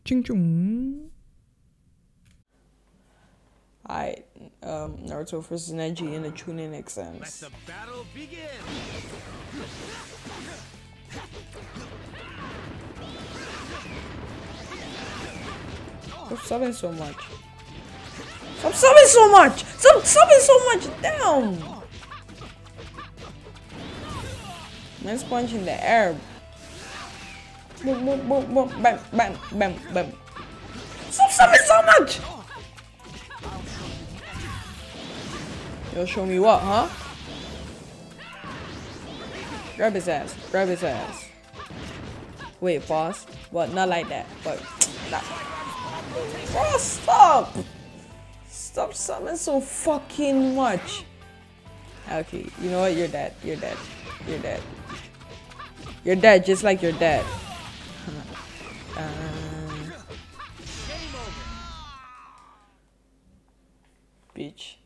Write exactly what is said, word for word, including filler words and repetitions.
Ching chung. Alright, um, Naruto versus Neji in the Chunin exams. Let the battle begin. Stop subbing so much. Stop subbing so much! Stop subbing so much! Damn! Man's punch in the air. Boom, boom, boom, boom, bam, bam, bam, bam. Stop subbing so much! You'll show me what, huh? Grab his ass. Grab his ass. Wait, boss. What? Not like that. But not. Bro, stop! Stop summon so fucking much. Okay, you know what? You're dead. You're dead. You're dead. You're dead, just like your dad. uh, bitch.